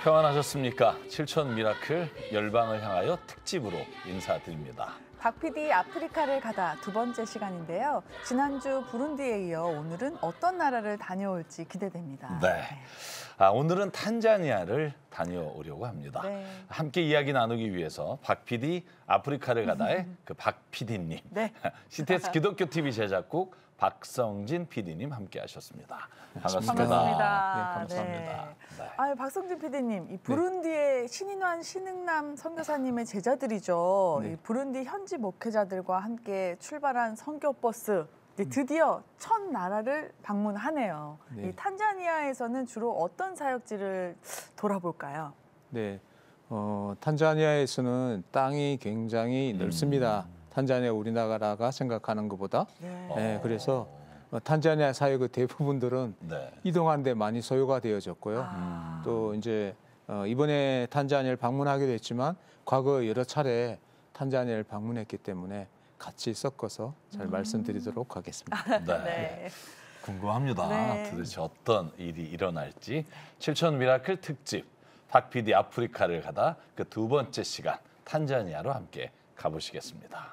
평안하셨습니까? 7천 미라클 열방을 향하여 특집으로 인사드립니다. 박 PD 아프리카를 가다 두 번째 시간인데요. 지난주 부룬디에 이어 오늘은 어떤 나라를 다녀올지 기대됩니다. 네. 오늘은 탄자니아를 다녀오려고 합니다. 네. 함께 이야기 나누기 위해서 박 PD 아프리카를 가다의 그 박 PD님, 네. CTS 기독교 TV 제작국 박성진 PD님 함께 하셨습니다. 반갑습니다. 반갑습니다. 네, 감사합니다. 네. 아유, 박성진 PD님, 이 부룬디의 신인환 신흥남 선교사님의 제자들이죠. 네. 이 부룬디 현지 목회자들과 함께 출발한 선교버스. 드디어 첫 나라를 방문하네요. 네. 이 탄자니아에서는 주로 어떤 사역지를 돌아볼까요? 네, 탄자니아에서는 땅이 굉장히 넓습니다. 탄자니아 우리나라가 생각하는 것보다. 네. 네, 그래서 탄자니아 사역의 대부분들은 네. 이동하는 데 많이 소요가 되어졌고요. 또 이제 이번에 탄자니아를 방문하게 됐지만 과거 여러 차례 탄자니아를 방문했기 때문에 같이 섞어서 잘 말씀드리도록 하겠습니다. 네. 네. 궁금합니다. 네. 도대체 어떤 일이 일어날지. 7천 미라클 특집 박 PD 아프리카를 가다 그 두 번째 시간 탄자니아로 함께 가보시겠습니다.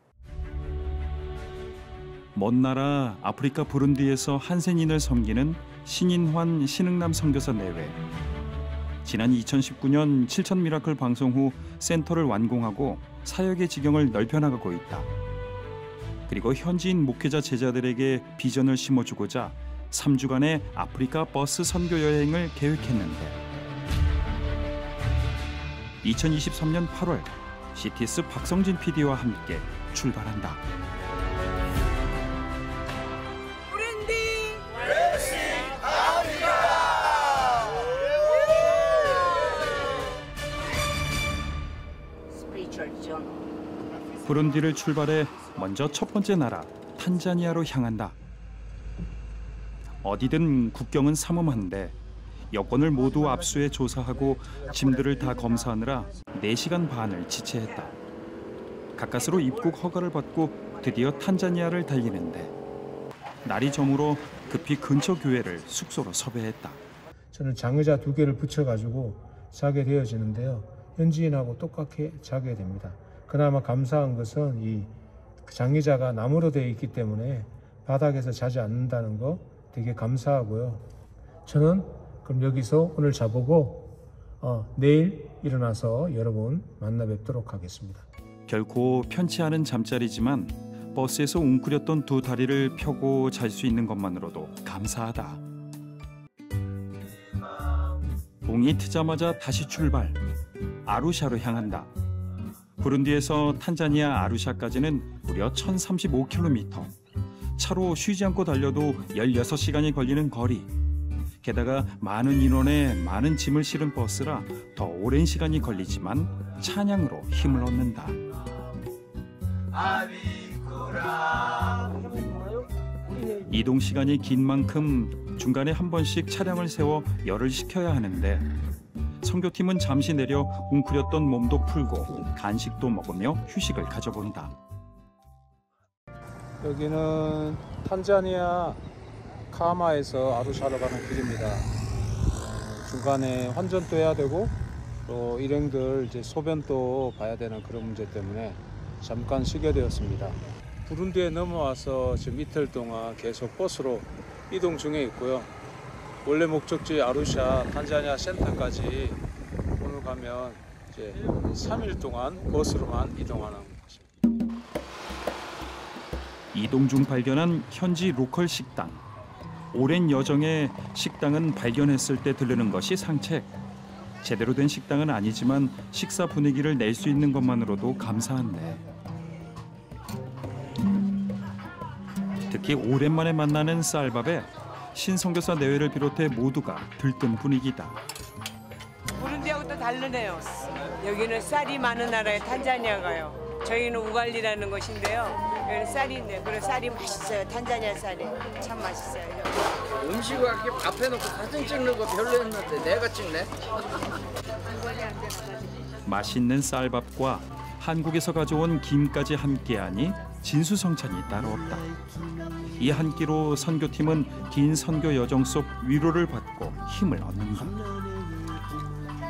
먼 나라 아프리카 부룬디에서 한센인을 섬기는 신인환 신흥남 선교사 내외. 지난 2019년 7천 미라클 방송 후 센터를 완공하고 사역의 지경을 넓혀나가고 있다. 그리고 현지인 목회자 제자들에게 비전을 심어주고자 3주간의 아프리카 버스 선교 여행을 계획했는데 2023년 8월 CTS 박성진 PD와 함께 출발한다. 부룬디를 출발해 먼저 첫 번째 나라 탄자니아로 향한다. 어디든 국경은 삼엄한데 여권을 모두 압수해 조사하고 짐들을 다 검사하느라 4시간 반을 지체했다. 가까스로 입국 허가를 받고 드디어 탄자니아를 달리는데 날이 저물어 급히 근처 교회를 숙소로 섭외했다. 저는 장의자 2개를 붙여가지고 자게 되어지는데요. 현지인하고 똑같이 자게 됩니다. 그나마 감사한 것은 이 장의자가 나무로 되어 있기 때문에 바닥에서 자지 않는다는 거 되게 감사하고요. 저는 그럼 여기서 오늘 자보고 내일 일어나서 여러분 만나 뵙도록 하겠습니다. 결코 편치 않은 잠자리지만 버스에서 웅크렸던 두 다리를 펴고 잘 수 있는 것만으로도 감사하다. 봉이 트자마자 다시 출발. 아루샤로 향한다. 부룬디에서 탄자니아 아루샤까지는 무려 1,035km. 차로 쉬지 않고 달려도 16시간이 걸리는 거리. 게다가 많은 인원에 많은 짐을 실은 버스라 더 오랜 시간이 걸리지만 찬양으로 힘을 얻는다. 이동 시간이 긴 만큼 중간에 한 번씩 차량을 세워 열을 식혀야 하는데 선교팀은 잠시 내려 웅크렸던 몸도 풀고 간식도 먹으며 휴식을 가져본다. 여기는 탄자니아 카마에서 아루샤로 가는 길입니다. 중간에 환전도 해야 되고 또 일행들 이제 소변도 봐야 되는 그런 문제 때문에 잠깐 쉬게 되었습니다. 부룬디에 넘어와서 지금 이틀 동안 계속 버스로 이동 중에 있고요. 원래 목적지 아루샤 탄자니아 센터까지 오늘 가면 이제 3일 동안 버스로만 이동하는 것입니다. 이동 중 발견한 현지 로컬 식당. 오랜 여정에 식당은 발견했을 때 들르는 것이 상책. 제대로 된 식당은 아니지만 식사 분위기를 낼 수 있는 것만으로도 감사한데. 특히 오랜만에 만나는 쌀밥에 신선교사 내외를 비롯해 모두가 들뜬 분위기다. 부룬디하고 또 다르네요. 여기는 쌀이 많은 나라에 탄자니아가요. 저희는 우갈리라는 곳인데요. 여기는 쌀인데 그리고 쌀이 맛있어요. 탄자니아 쌀이 참 맛있어요. 음식을 이렇게 앞에 놓고 사진 찍는 거 별로였는데 내가 찍네. 맛있는 쌀밥과 한국에서 가져온 김까지 함께하니 진수성찬이 따로 없다. 이 한 끼로 선교팀은 긴 선교 여정 속 위로를 받고 힘을 얻는다.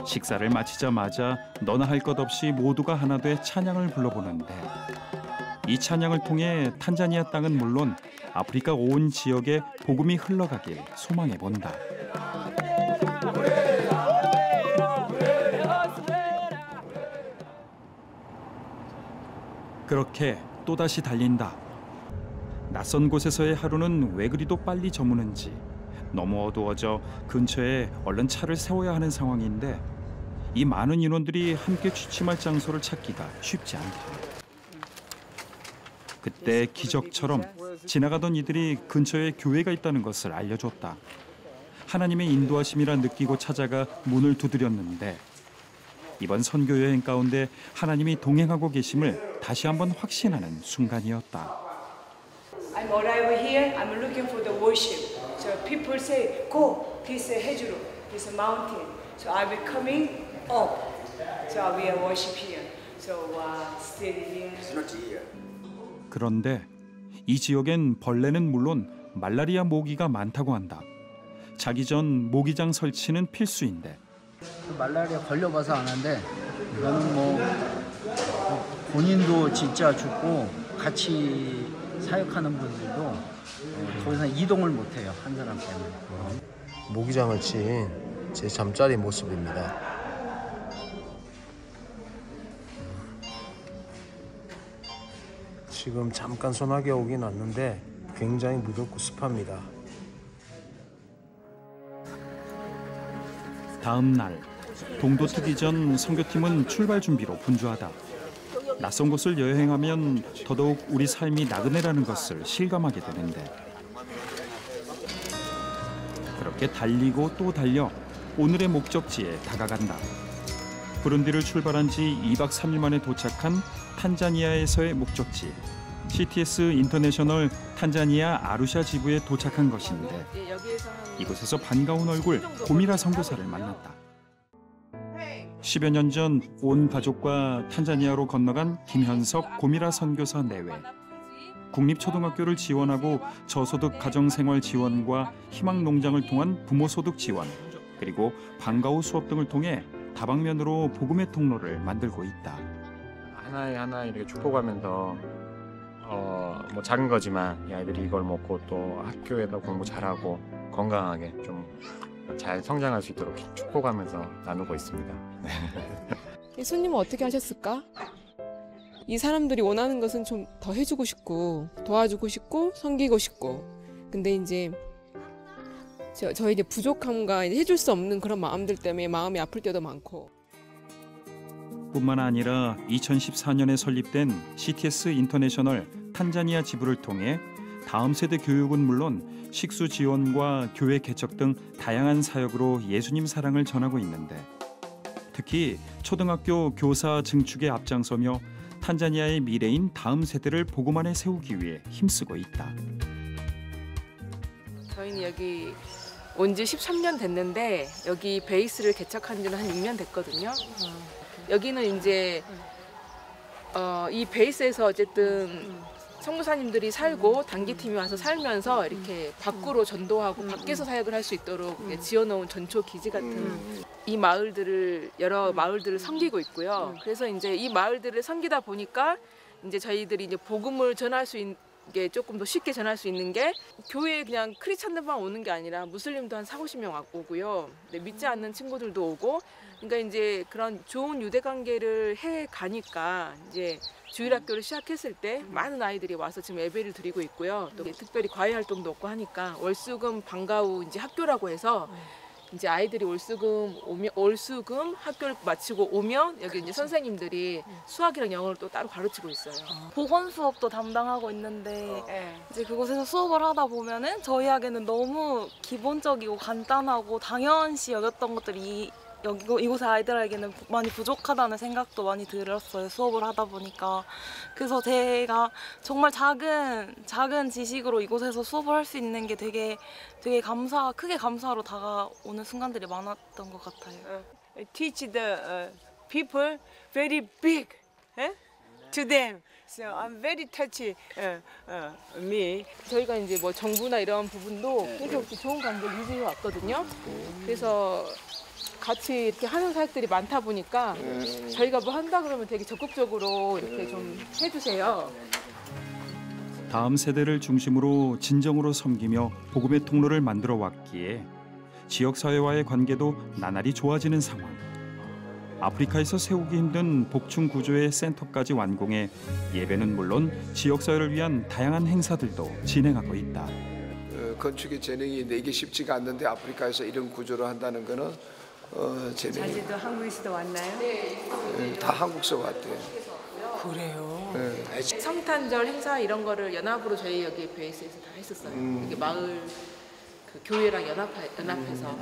식사를 마치자마자 너나 할 것 없이 모두가 하나 돼 찬양을 불러보는데 이 찬양을 통해 탄자니아 땅은 물론 아프리카 온 지역에 복음이 흘러가길 소망해 본다. 그렇게 또다시 달린다. 낯선 곳에서의 하루는 왜 그리도 빨리 저무는지 너무 어두워져 근처에 얼른 차를 세워야 하는 상황인데 이 많은 인원들이 함께 취침할 장소를 찾기가 쉽지 않다. 그때 기적처럼 지나가던 이들이 근처에 교회가 있다는 것을 알려줬다. 하나님의 인도하심이라 느끼고 찾아가 문을 두드렸는데 이번 선교 여행 가운데 하나님이 동행하고 계심을 다시 한번 확신하는 순간이었다. I'm arrived here. I'm looking for the worship. So people say, "Go, this 해주로, this mountain." So I will coming up. So I will worship here. So stay here. 그런데 이 지역엔 벌레는 물론 말라리아 모기가 많다고 한다. 자기 전 모기장 설치는 필수인데 말라리아 걸려봐서 아는데 이거는 뭐 본인도 진짜 죽고 같이 사역하는 분들도 더 이상 이동을 못해요. 한 사람 때문에. 모기장을 친 제 잠자리 모습입니다. 지금 잠깐 소나기가 오긴 왔는데 굉장히 무덥고 습합니다. 다음 날 동도 트기 전 선교팀은 출발 준비로 분주하다. 낯선 곳을 여행하면 더더욱 우리 삶이 나그네라는 것을 실감하게 되는데 그렇게 달리고 또 달려 오늘의 목적지에 다가간다. 부룬디를 출발한 지 2박 3일 만에 도착한 탄자니아에서의 목적지 CTS 인터내셔널 탄자니아 아루샤 지부에 도착한 것인데 이곳에서 반가운 얼굴 고미라 선교사를 만났다. 10여 년 전 온 가족과 탄자니아로 건너간 김현석 고미라 선교사 내외. 국립초등학교를 지원하고 저소득 가정생활 지원과 희망농장을 통한 부모소득 지원 그리고 방과후 수업 등을 통해 다방면으로 복음의 통로를 만들고 있다. 하나 이렇게 축복하면서 뭐 작은 거지만 이 아이들이 이걸 먹고 또 학교에다 공부 잘하고 건강하게 좀 잘 성장할 수 있도록 축복하면서 나누고 있습니다. 예수님은 어떻게 하셨을까? 이 사람들이 원하는 것은 좀 더 해주고 싶고 도와주고 싶고 섬기고 싶고 근데 이제 저희 이제 부족함과 이제 해줄 수 없는 그런 마음들 때문에 마음이 아플 때도 많고 뿐만 아니라 2014년에 설립된 CTS 인터내셔널 탄자니아 지부를 통해 다음 세대 교육은 물론 식수 지원과 교회 개척 등 다양한 사역으로 예수님 사랑을 전하고 있는데 특히 초등학교 교사 증축에 앞장서며 탄자니아의 미래인 다음 세대를 복음 안에 세우기 위해 힘쓰고 있다. 저희는 여기 온 지 13년 됐는데 여기 베이스를 개척한 지는 한 6년 됐거든요. 여기는 이제 이 베이스에서 어쨌든 선교사님들이 살고 단기팀이 와서 살면서 이렇게 밖으로 전도하고 밖에서 사역을 할 수 있도록 지어놓은 전초 기지 같은 이 마을들을 여러 마을들을 섬기고 있고요. 그래서 이제 이 마을들을 섬기다 보니까 이제 저희들이 이제 복음을 전할 수 있는 게 조금 더 쉽게 전할 수 있는 게 교회에 그냥 크리스찬들만 오는 게 아니라 무슬림도 한 4-50명 오고요. 믿지 않는 친구들도 오고 그러니까 이제 그런 좋은 유대 관계를 해 가니까 이제 주일학교를 시작했을 때 많은 아이들이 와서 지금 예배를 드리고 있고요. 또 특별히 과외 활동도 없고 하니까 월수금 방과후 이제 학교라고 해서 이제 아이들이 월수금 학교를 마치고 오면 여기 이제 선생님들이 수학이랑 영어를 또 따로 가르치고 있어요. 보건 수업도 담당하고 있는데 이제 그곳에서 수업을 하다 보면은 저희에게는 너무 기본적이고 간단하고 당연시 여겼던 것들이 이곳의 아이들에게는 많이 부족하다는 생각도 많이 들었어요. 수업을 하다 보니까. 그래서 제가 정말 작은 지식으로 이곳에서 수업을 할 수 있는 게 되게 크게 감사로 다가오는 순간들이 많았던 것 같아요. Teach the people very big to them. So I'm very touchy me. 저희가 이제 뭐 정부나 이런 부분도 계속 좋은 관계를 유지해 왔거든요. 그래서 같이 이렇게 하는 사역들이 많다 보니까 저희가 뭐 한다 그러면 되게 적극적으로 이렇게 좀 해주세요. 다음 세대를 중심으로 진정으로 섬기며 복음의 통로를 만들어 왔기에 지역사회와의 관계도 나날이 좋아지는 상황. 아프리카에서 세우기 힘든 복층 구조의 센터까지 완공해 예배는 물론 지역사회를 위한 다양한 행사들도 진행하고 있다. 건축의 재능이 내기 쉽지가 않는데 아프리카에서 이런 구조로 한다는 거는 재능이. 자제도 한국에서도 왔나요? 다 한국서 왔대요. 그래요? 네. 성탄절 행사 이런 거를 연합으로 저희 여기 베이스에서 다 했었어요. 이게 마을 그 교회랑 연합해서.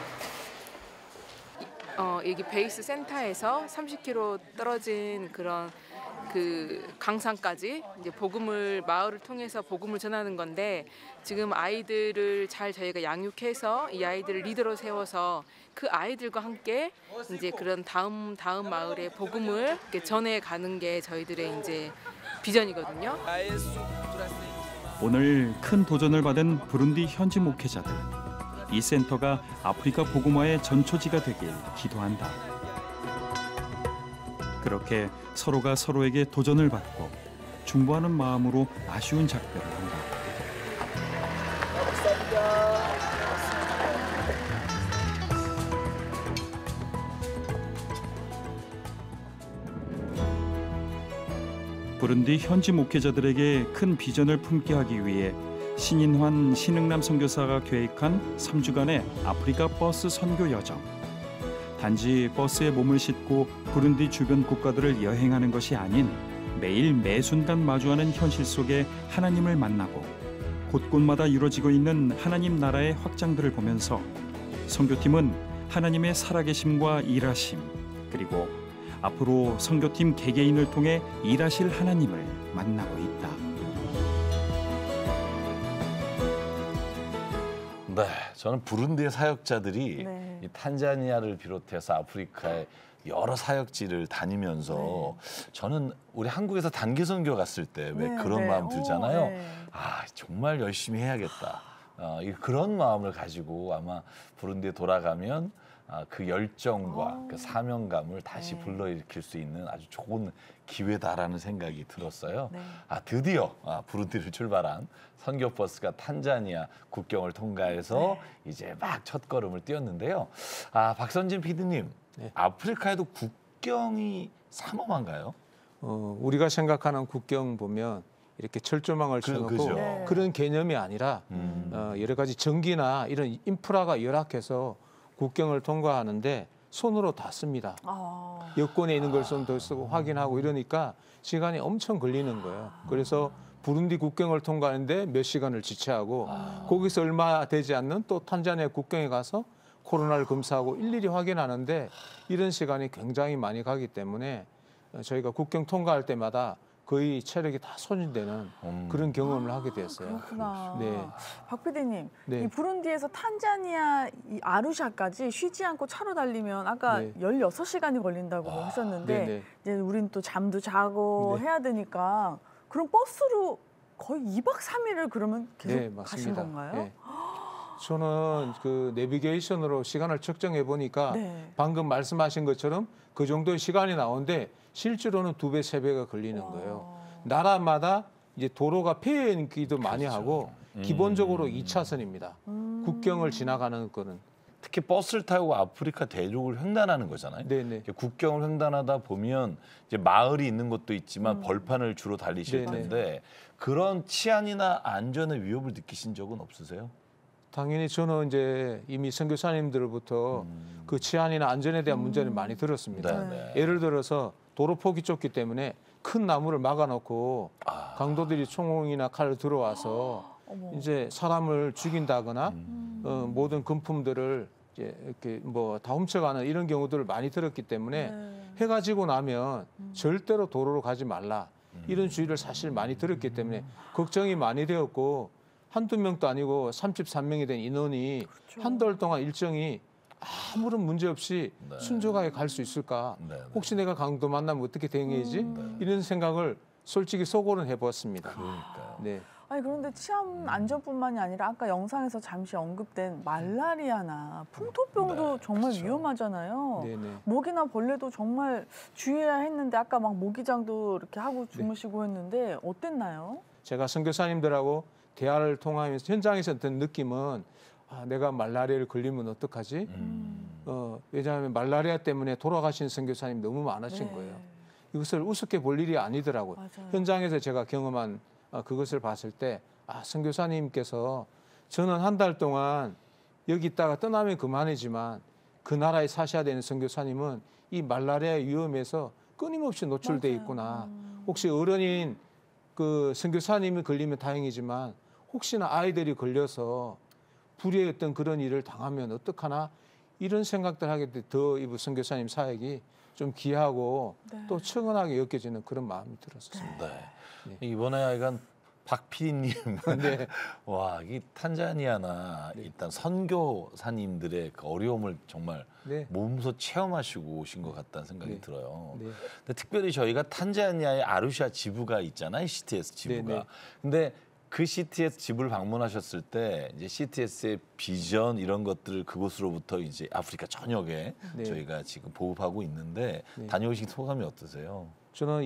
여기 베이스 센터에서 30km 떨어진 그런 그 강산까지 이제 복음을 마을을 통해서 복음을 전하는 건데 지금 아이들을 잘 저희가 양육해서 이 아이들을 리더로 세워서 그 아이들과 함께 이제 그런 다음 마을에 복음을 이렇게 전해 가는 게 저희들의 이제 비전이거든요. 오늘 큰 도전을 받은 부룬디 현지 목회자들. 이 센터가 아프리카 복음화의 전초지가 되길 기도한다. 그렇게 서로가 서로에게 도전을 받고 중보하는 마음으로 아쉬운 작별을 한다. 부룬디 현지 목회자들에게 큰 비전을 품게 하기 위해 신인환 신흥남 선교사가 계획한 3주간의 아프리카 버스 선교 여정. 단지 버스에 몸을 싣고 부룬디 주변 국가들을 여행하는 것이 아닌 매일 매 순간 마주하는 현실 속에 하나님을 만나고 곳곳마다 이루어지고 있는 하나님 나라의 확장들을 보면서 선교팀은 하나님의 살아계심과 일하심 그리고 앞으로 선교팀 개개인을 통해 일하실 하나님을 만나고 있다. 네, 저는 부룬디의 사역자들이 네. 이 탄자니아를 비롯해서 아프리카의 여러 사역지를 다니면서 저는 우리 한국에서 단기 선교 갔을 때 왜 그런 마음 들잖아요. 아, 정말 열심히 해야겠다. 그런 마음을 가지고 아마 부룬디에 돌아가면 그 열정과 그 사명감을 다시 불러일으킬 수 있는 아주 좋은 기회다라는 생각이 들었어요. 드디어 부룬디를 출발한 선교 버스가 탄자니아 국경을 통과해서 이제 막 첫걸음을 띄었는데요. 박선진 PD님, 아프리카에도 국경이 삼엄한가요? 우리가 생각하는 국경 보면 이렇게 철조망을 쳐놓고 그런 개념이 아니라 여러 가지 전기나 이런 인프라가 열악해서 국경을 통과하는데 손으로 닿습니다. 여권에 있는 걸 손도 쓰고 확인하고 이러니까 시간이 엄청 걸리는 거예요. 그래서 부룬디 국경을 통과하는데 몇 시간을 지체하고 거기서 얼마 되지 않는 또 탄자니아 국경에 가서 코로나를 검사하고 일일이 확인하는데 이런 시간이 굉장히 많이 가기 때문에 저희가 국경 통과할 때마다 거의 체력이 다 소진되는 그런 경험을 하게 됐어요. 그렇구나. 네. 박 PD님, 네. 이 부룬디에서 탄자니아 이 아루샤까지 쉬지 않고 차로 달리면 아까 16시간이 걸린다고 하셨는데 이제 우린 또 잠도 자고 해야 되니까 그럼 버스로 거의 2박 3일을 그러면 계속 가신 건가요? 네. 저는 그 내비게이션으로 시간을 측정해 보니까 방금 말씀하신 것처럼 그 정도의 시간이 나오는데 실제로는 2배, 3배가 걸리는 거예요. 나라마다 이제 도로가 폐행기도 많이 하고 기본적으로 2차선입니다. 국경을 지나가는 거는. 특히 버스를 타고 아프리카 대륙을 횡단하는 거잖아요. 네네. 국경을 횡단하다 보면 이제 마을이 있는 것도 있지만 벌판을 주로 달리실 텐데 그런 치안이나 안전의 위협을 느끼신 적은 없으세요? 당연히 저는 이제 이미 선교사님들로부터 그 치안이나 안전에 대한 문제는 많이 들었습니다. 예를 들어서 도로 폭이 좁기 때문에 큰 나무를 막아놓고 강도들이 총이나 칼을 들어와서 이제 사람을 죽인다거나 모든 금품들을 이제 이렇게 뭐 다 훔쳐가는 이런 경우들을 많이 들었기 때문에 해가 지고 나면 절대로 도로로 가지 말라 이런 주의를 사실 많이 들었기 때문에 걱정이 많이 되었고 한두 명도 아니고 33명이 된 인원이 한 달 동안 일정이 아무런 문제 없이 순조하게 갈 수 있을까? 혹시 내가 강도 만나면 어떻게 대응해야지? 이런 생각을 솔직히 속으로는 해보았습니다. 그러니까요. 네. 아니 그런데 치안 안전뿐만이 아니라 아까 영상에서 잠시 언급된 말라리아나 풍토병도 네, 정말 그렇죠. 위험하잖아요. 네네. 모기나 벌레도 정말 주의해야 했는데 아까 막 모기장도 이렇게 하고 주무시고 했는데 어땠나요? 제가 선교사님들하고 대화를 통하면서 현장에서 어떤 느낌은 내가 말라리아를 걸리면 어떡하지? 왜냐하면 말라리아 때문에 돌아가신 선교사님 너무 많으신 거예요. 이것을 우습게 볼 일이 아니더라고요. 맞아요. 현장에서 제가 경험한 그것을 봤을 때 선교사님께서 저는 한 달 동안 여기 있다가 떠나면 그만이지만 그 나라에 사셔야 되는 선교사님은 이 말라리아 위험에서 끊임없이 노출돼 있구나. 혹시 어른인 그 선교사님이 걸리면 다행이지만 혹시나 아이들이 걸려서 불의의 어떤 그런 일을 당하면 어떡하나 이런 생각들 하게 돼 더 이 선교사님 사역이 좀 귀하고 또 측은하게 여겨지는 그런 마음이 들었습니다. 네. 이번에 하여간 박 PD님, 네. 와, 이 탄자니아나 일단 선교사님들의 그 어려움을 정말 몸소 체험하시고 오신 것 같다는 생각이 들어요. 근데 특별히 저희가 탄자니아의 아루샤 지부가 있잖아요, CTS 지부가. 근데 그 CTS 지부를 방문하셨을 때 이제 CTS의 비전 이런 것들을 그곳으로부터 이제 아프리카 전역에 저희가 지금 보급하고 있는데 다녀오신 소감이 어떠세요? 저는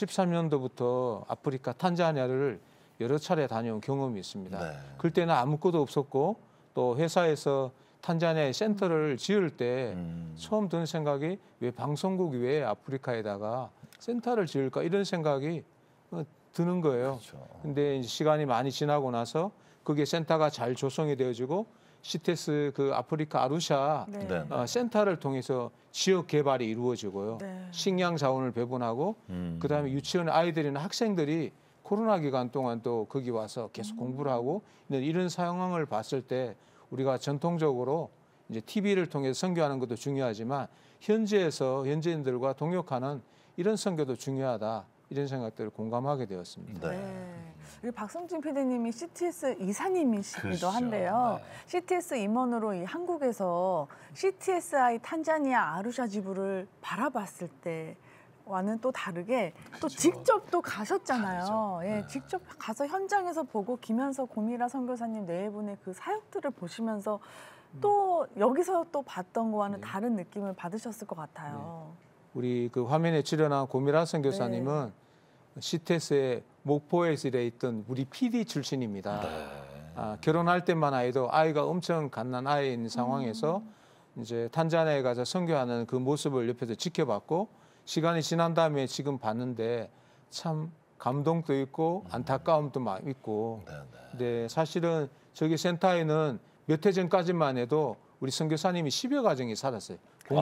2013년도부터 아프리카 탄자니아를 여러 차례 다녀온 경험이 있습니다. 그때는 아무것도 없었고 또 회사에서 탄자니아에 센터를 지을 때 처음 드는 생각이 왜 방송국이 왜 아프리카에다가 센터를 지을까 이런 생각이 드는 거예요. 근데 이제 시간이 많이 지나고 나서 그게 센터가 잘 조성이 되어지고 CTS 그 아프리카 아루샤 센터를 통해서 지역 개발이 이루어지고요. 식량 자원을 배분하고 그다음에 유치원 아이들이나 학생들이 코로나 기간 동안 또 거기 와서 계속 공부를 하고 이런 상황을 봤을 때 우리가 전통적으로 이제 TV를 통해서 선교하는 것도 중요하지만 현지에서 현지인들과 동역하는 이런 선교도 중요하다. 이런 생각들을 공감하게 되었습니다. 그리고 박성진 PD님이 CTS 이사님이시기도 한데요. CTS 임원으로 이 한국에서 CTSI 탄자니아 아루샤 지부를 바라봤을 때와는 또 다르게 또 직접 또 가셨잖아요. 직접 가서 현장에서 보고 김현석 고미라 선교사님 네 분의 그 사역들을 보시면서 또 여기서 또 봤던 거와는 다른 느낌을 받으셨을 것 같아요. 우리 그 화면에 출연한 고미라 선교사님은 CTS의 목포에서 일했던 우리 PD 출신입니다. 결혼할 때만 해도 아이가 엄청 갓난 아이인 상황에서 이제 탄자니아에 가서 선교하는 그 모습을 옆에서 지켜봤고 시간이 지난 다음에 지금 봤는데 참 감동도 있고 안타까움도 많이 있고 근데 사실은 저기 센터에는 몇 해 전까지만 해도 우리 선교사님이 10여 가정이 살았어요.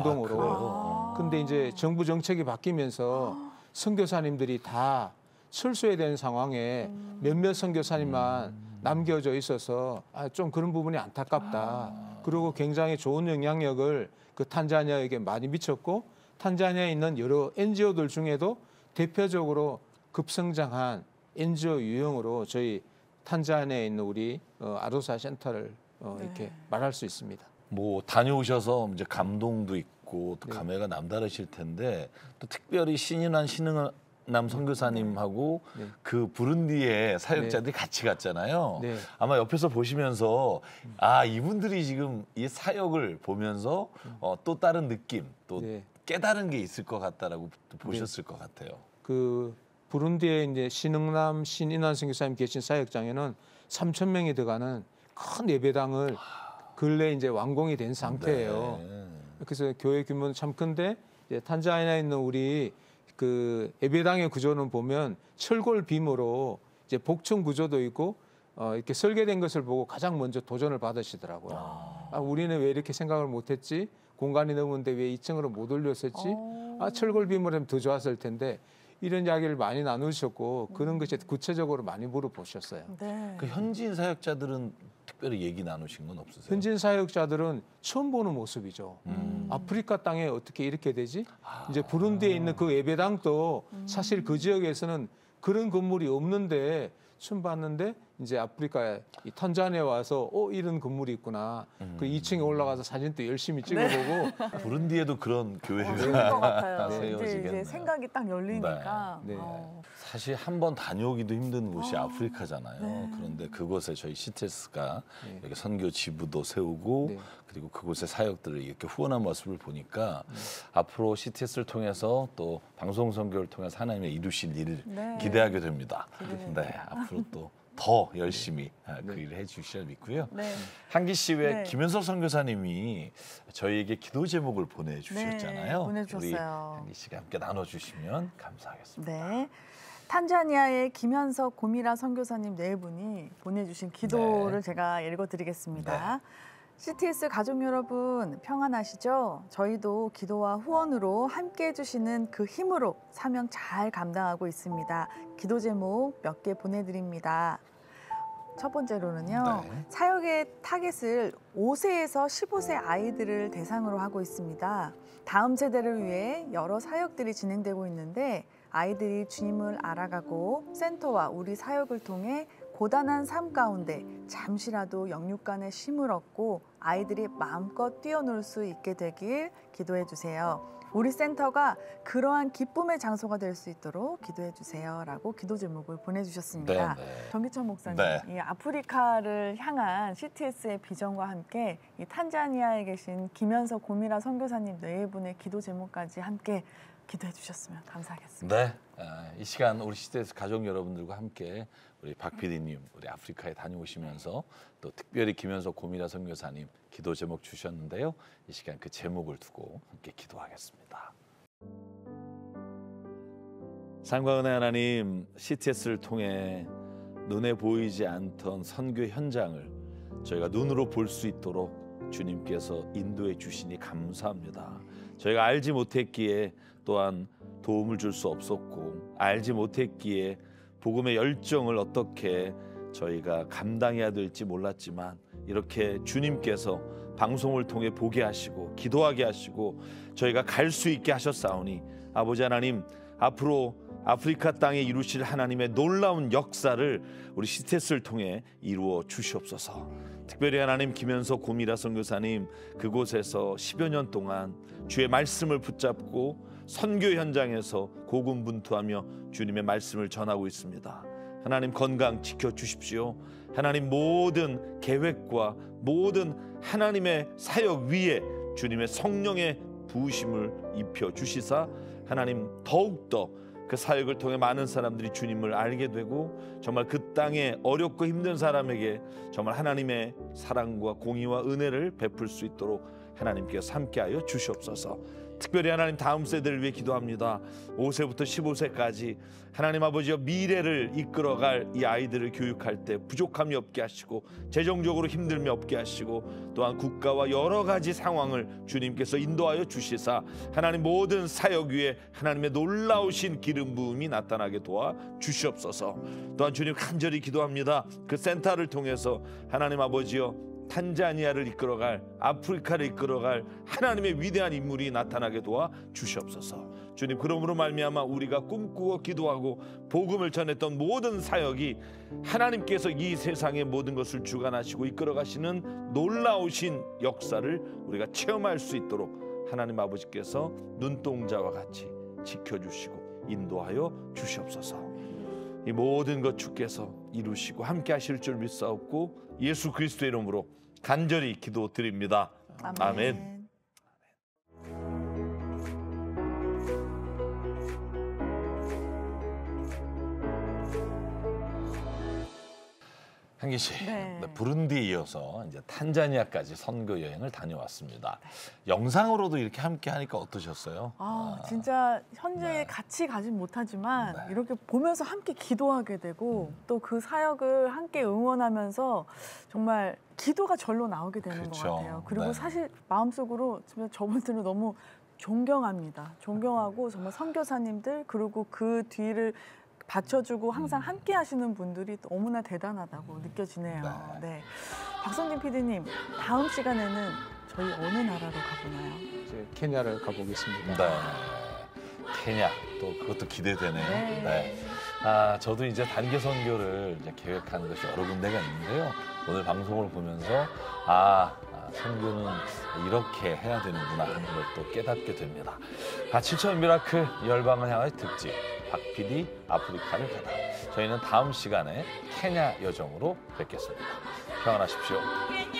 공동으로. 근데 이제 정부 정책이 바뀌면서 선교사님들이 다 철수해야 되는 상황에 몇몇 선교사님만 남겨져 있어서 좀 그런 부분이 안타깝다. 그리고 굉장히 좋은 영향력을 그 탄자니아에게 많이 미쳤고 탄자니아에 있는 여러 NGO들 중에도 대표적으로 급성장한 NGO 유형으로 저희 탄자니아에 있는 우리 아루샤 센터를 이렇게 말할 수 있습니다. 뭐 다녀오셔서 이제 감동도 있고 또 감회가 남다르실 텐데 또 특별히 신인한 신흥남 선교사님하고 그 부룬디의 사역자들이 같이 갔잖아요. 아마 옆에서 보시면서 이분들이 지금 이 사역을 보면서 또 다른 느낌, 또 깨달은 게 있을 것 같다라고 보셨을 것 같아요. 그 부룬디에 이제 신흥남 신인한 선교사님 계신 사역장에는 3,000명이 들어가는 큰 예배당을 근래 이제 완공이 된 상태예요. 그래서 교회 규모는 참 큰데 이제 탄자니아에 있는 우리 그 예배당의 구조는 보면 철골 빔으로 이제 복층 구조도 있고 이렇게 설계된 것을 보고 가장 먼저 도전을 받으시더라고요. 우리는 왜 이렇게 생각을 못했지? 공간이 넓은데 왜 2층으로 못 올렸었지? 철골 빔으로 하면 더 좋았을 텐데 이런 이야기를 많이 나누셨고 그런 것에 구체적으로 많이 물어보셨어요. 그 현지인 사역자들은 특별히 얘기 나누신 건 없으세요? 현지인 사역자들은 처음 보는 모습이죠. 아프리카 땅에 어떻게 이렇게 되지? 이제 부룬디에 있는 그 예배당도 사실 그 지역에서는 그런 건물이 없는데 처음 봤는데 이제 아프리카에 이 탄자니아에 와서 이런 건물이 있구나. 그 2층에 올라가서 사진도 열심히 찍어보고. 부룬디에도 그런 교회가 그럴 것 같아요. 세워지겠네요. 이제 생각이 딱 열리니까. 네. 사실 한 번 다녀오기도 힘든 곳이 아프리카잖아요. 그런데 그곳에 저희 CTS가 이렇게 선교 지부도 세우고 그리고 그곳의 사역들을 이렇게 후원한 모습을 보니까 앞으로 CTS를 통해서 또 방송 선교를 통해서 하나님의 이루실 일을 기대하게 됩니다. 네, 앞으로 또 더 열심히 그 일을 해주시려 믿고요. 한기 씨 외에 김현석 선교사님이 저희에게 기도 제목을 보내주셨잖아요. 네, 보내주셨어요. 우리 한기 씨가 함께 나눠주시면 감사하겠습니다. 네. 탄자니아의 김현석 고미라 선교사님 네 분이 보내주신 기도를 제가 읽어드리겠습니다. CTS 가족 여러분 평안하시죠? 저희도 기도와 후원으로 함께 해주시는 그 힘으로 사명 잘 감당하고 있습니다. 기도 제목 몇 개 보내드립니다. 첫 번째로는요. 사역의 타겟을 5세에서 15세 아이들을 대상으로 하고 있습니다. 다음 세대를 위해 여러 사역들이 진행되고 있는데 아이들이 주님을 알아가고 센터와 우리 사역을 통해 고단한 삶 가운데 잠시라도 영육간의 쉼을 얻고 아이들이 마음껏 뛰어놀 수 있게 되길 기도해 주세요. 우리 센터가 그러한 기쁨의 장소가 될 수 있도록 기도해 주세요라고 기도 제목을 보내주셨습니다. 정기천 목사님, 이 아프리카를 향한 CTS의 비전과 함께 이 탄자니아에 계신 김현석 고미라 선교사님 네 분의 기도 제목까지 함께 기도해 주셨으면 감사하겠습니다. 네, 이 시간 우리 CTS 가족 여러분들과 함께 우리 박 PD님, 우리 아프리카에 다녀오시면서 또 특별히 김현석 고미라 선교사님 기도 제목 주셨는데요. 이 시간 그 제목을 두고 함께 기도하겠습니다. 삶과 은혜 하나님, CTS를 통해 눈에 보이지 않던 선교 현장을 저희가 눈으로 볼 수 있도록 주님께서 인도해 주시니 감사합니다. 저희가 알지 못했기에 또한 도움을 줄 수 없었고 알지 못했기에 복음의 열정을 어떻게 저희가 감당해야 될지 몰랐지만 이렇게 주님께서 방송을 통해 보게 하시고 기도하게 하시고 저희가 갈 수 있게 하셨사오니 아버지 하나님 앞으로 아프리카 땅에 이루실 하나님의 놀라운 역사를 우리 CTS를 통해 이루어 주시옵소서. 특별히 하나님 김현석 고미라 선교사님 그곳에서 10여 년 동안 주의 말씀을 붙잡고 선교 현장에서 고군분투하며 주님의 말씀을 전하고 있습니다. 하나님 건강 지켜주십시오. 하나님 모든 계획과 모든 하나님의 사역 위에 주님의 성령의 부으심을 입혀주시사 하나님 더욱더 그 사역을 통해 많은 사람들이 주님을 알게 되고 정말 그 땅에 어렵고 힘든 사람에게 정말 하나님의 사랑과 공의와 은혜를 베풀 수 있도록 하나님께서 함께하여 주시옵소서. 특별히 하나님 다음 세대를 위해 기도합니다. 5세부터 15세까지 하나님 아버지여 미래를 이끌어갈 이 아이들을 교육할 때 부족함이 없게 하시고 재정적으로 힘듦이 없게 하시고 또한 국가와 여러 가지 상황을 주님께서 인도하여 주시사 하나님 모든 사역 위에 하나님의 놀라우신 기름 부음이 나타나게 도와 주시옵소서. 또한 주님 간절히 기도합니다. 그 센터를 통해서 하나님 아버지여 탄자니아를 이끌어갈 아프리카를 이끌어갈 하나님의 위대한 인물이 나타나게 도와 주시옵소서. 주님 그러므로 말미암아 우리가 꿈꾸고 기도하고 복음을 전했던 모든 사역이 하나님께서 이 세상의 모든 것을 주관하시고 이끌어가시는 놀라우신 역사를 우리가 체험할 수 있도록 하나님 아버지께서 눈동자와 같이 지켜주시고 인도하여 주시옵소서. 이 모든 것 주께서 이루시고 함께 하실 줄 믿사옵고 예수 그리스도의 이름으로 간절히 기도드립니다. 아멘. 한기 씨, 부룬디에 이어서 이제 탄자니아까지 선교 여행을 다녀왔습니다. 영상으로도 이렇게 함께 하니까 어떠셨어요? 진짜 현재 같이 가진 못하지만 이렇게 보면서 함께 기도하게 되고 또 그 사역을 함께 응원하면서 정말 기도가 절로 나오게 되는 것 같아요. 그리고 사실 마음속으로 저분들은 너무 존경합니다. 존경하고 정말 선교사님들 그리고 그 뒤를 받쳐주고 항상 함께 하시는 분들이 너무나 대단하다고 느껴지네요. 네. 박성진 PD님, 다음 시간에는 저희 어느 나라로 가보나요? 이제 케냐를 가보겠습니다. 네. 케냐, 또 그것도 기대되네요. 네. 저도 이제 단계 선교를 이제 계획하는 것이 여러 군데가 있는데요. 오늘 방송을 보면서 선교는 이렇게 해야 되는구나 하는 걸 또 깨닫게 됩니다. 7천 미라클 열방을 향한 특집 박PD 아프리카를 가다. 저희는 다음 시간에 케냐 여정으로 뵙겠습니다. 평안하십시오.